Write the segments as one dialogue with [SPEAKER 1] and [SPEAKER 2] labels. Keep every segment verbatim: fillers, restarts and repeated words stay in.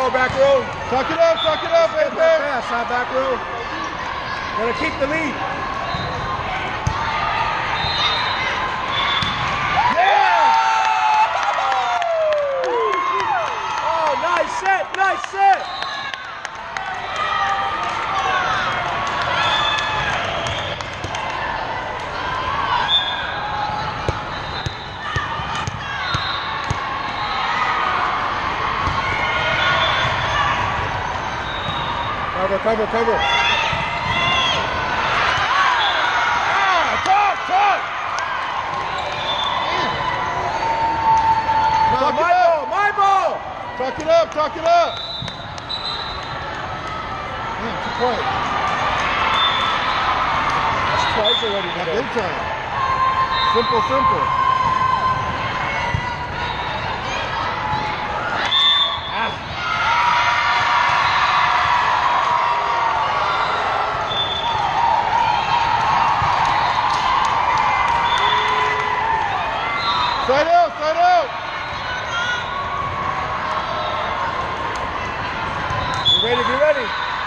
[SPEAKER 1] go, back row.
[SPEAKER 2] Tuck it up, tuck it up, baby.
[SPEAKER 1] Fast, side back row. Gotta keep the lead. Yeah! Oh, nice set, nice set. Cover, cover, cover. Ah, talk, talk. No,
[SPEAKER 2] Tuck
[SPEAKER 1] my
[SPEAKER 2] it
[SPEAKER 1] ball,
[SPEAKER 2] up.
[SPEAKER 1] my ball.
[SPEAKER 2] Tuck it up, tuck it up. Man, too quiet.
[SPEAKER 1] That's twice already
[SPEAKER 2] Not
[SPEAKER 1] today.
[SPEAKER 2] big time. Simple, simple. Side out, side out.
[SPEAKER 1] Be ready, be ready.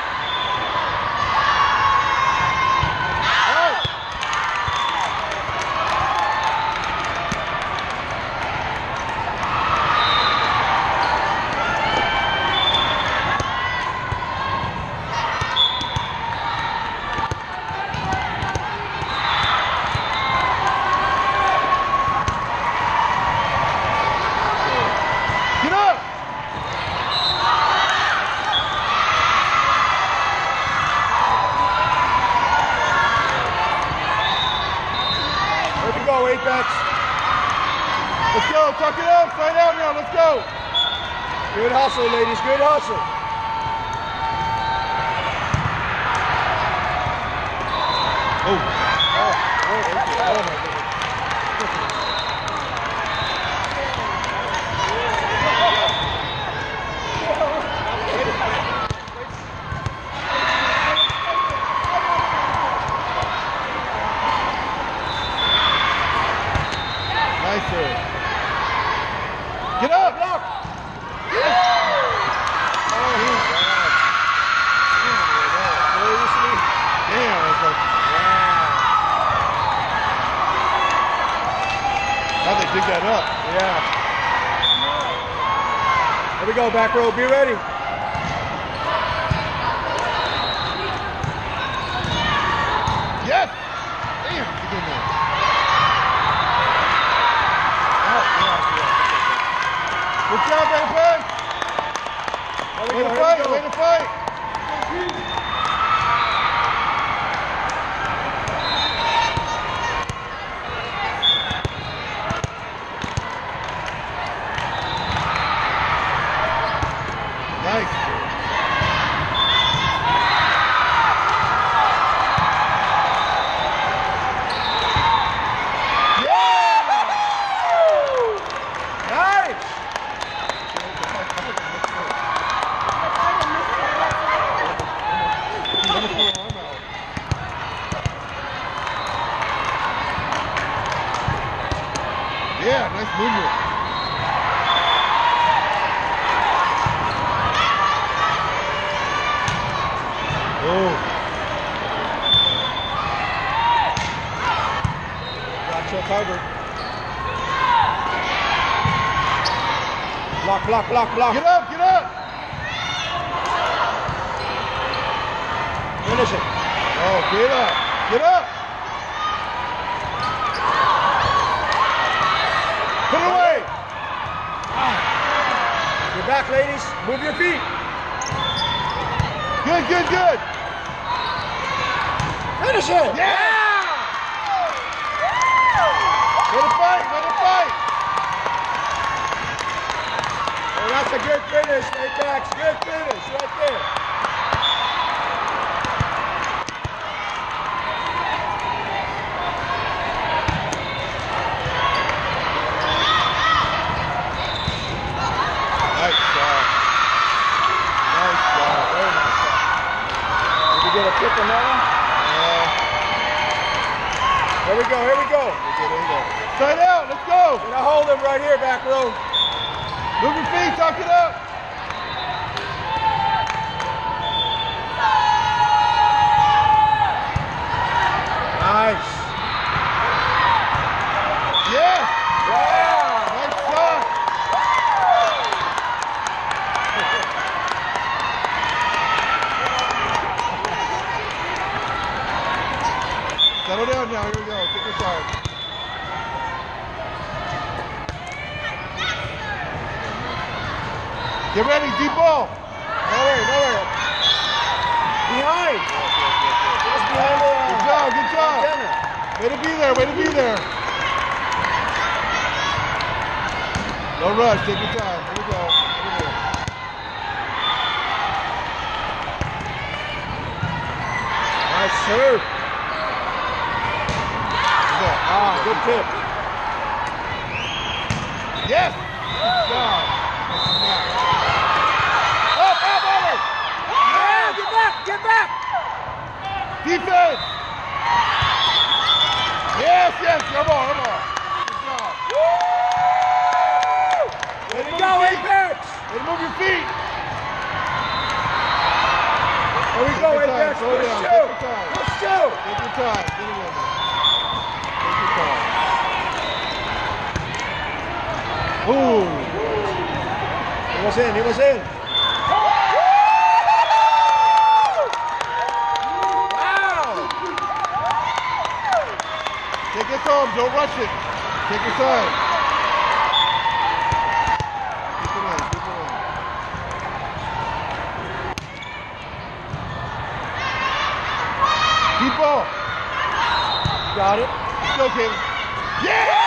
[SPEAKER 2] Out. Get up.
[SPEAKER 1] Here we go, Apex.
[SPEAKER 2] Let's go, tuck it up, side out now, let's go.
[SPEAKER 1] Good hustle, ladies, good hustle.
[SPEAKER 2] Oh.
[SPEAKER 1] Oh, oh, oh my goodness.
[SPEAKER 2] Nice serve. Get up.
[SPEAKER 1] Block. Seriously?
[SPEAKER 2] Damn, I was like, how'd they dig that up?
[SPEAKER 1] Yeah. Here we go, back row, be ready.
[SPEAKER 2] Yes! Damn, get in there. Good job, Apex!
[SPEAKER 1] Here we
[SPEAKER 2] Way
[SPEAKER 1] go,
[SPEAKER 2] to
[SPEAKER 1] here
[SPEAKER 2] fight,
[SPEAKER 1] we go.
[SPEAKER 2] way to fight! Nice.
[SPEAKER 1] Nice.
[SPEAKER 2] Yeah, nice movement. Oh.
[SPEAKER 1] Gotcha, covered. Block, block, block, block.
[SPEAKER 2] Get up, get up!
[SPEAKER 1] Finish it.
[SPEAKER 2] Oh, get up, get up! Put it away!
[SPEAKER 1] You're back, ladies. Move your feet.
[SPEAKER 2] Good, good, good!
[SPEAKER 1] Finish it.
[SPEAKER 2] Yeah! Way to fight, way to fight!
[SPEAKER 1] Oh, that's a good finish, Apex. Good finish right there.
[SPEAKER 2] Nice job. Nice job.
[SPEAKER 1] Very nice shot. Did you get a kick on that one?
[SPEAKER 2] Uh,
[SPEAKER 1] Here we go, here we go.
[SPEAKER 2] there we go. Side out, let's go!
[SPEAKER 1] Gonna hold him right here, back row.
[SPEAKER 2] Move your feet, tuck it up!
[SPEAKER 1] Nice.
[SPEAKER 2] Yeah.
[SPEAKER 1] Yeah.
[SPEAKER 2] Nice shot. Settle down now. Here we go. Take your time. Get ready. Deep ball.
[SPEAKER 1] Nowhere, nowhere. Behind. Just behind the
[SPEAKER 2] Good job. Good job.
[SPEAKER 1] antenna.
[SPEAKER 2] Way to be there. Way to be there. No rush. Take your time. Here we go. Here we go.
[SPEAKER 1] Nice serve. Ah, good tip.
[SPEAKER 2] Yes. Good job.
[SPEAKER 1] Up, up, over. Yeah, get back, get back.
[SPEAKER 2] Defense. Yes, yes. Come on, come on. Good job.
[SPEAKER 1] Way to go, Apex.
[SPEAKER 2] Way to move your feet.
[SPEAKER 1] There we
[SPEAKER 2] Take
[SPEAKER 1] go,
[SPEAKER 2] your time,
[SPEAKER 1] Apex.
[SPEAKER 2] slow
[SPEAKER 1] Push
[SPEAKER 2] down,
[SPEAKER 1] two.
[SPEAKER 2] take your time.
[SPEAKER 1] Push two.
[SPEAKER 2] Take your time. Get it in there. Take your time. Ooh.
[SPEAKER 1] He was in, he was in. Wow.
[SPEAKER 2] Take it home. Don't rush it. Take your time. Keep it in. Keep it in. Deep ball.
[SPEAKER 1] Got it.
[SPEAKER 2] Let's go, Caleb. Yeah!